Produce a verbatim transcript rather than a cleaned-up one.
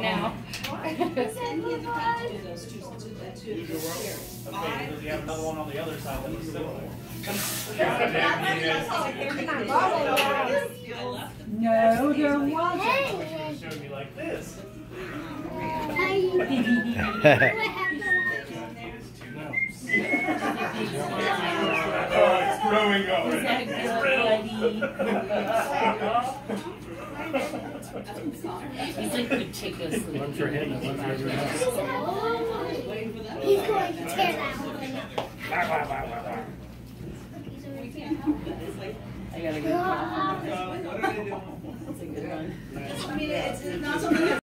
now. Okay, does he have another one on the other side that was similar? No, there wasn't. She showed me like this. Oh, it's growing up. Is that good, buddy? He's like meticulously. One for him and one for everyone else. He's going to tear that one. I gotta go. That's a good one. I mean, it's not something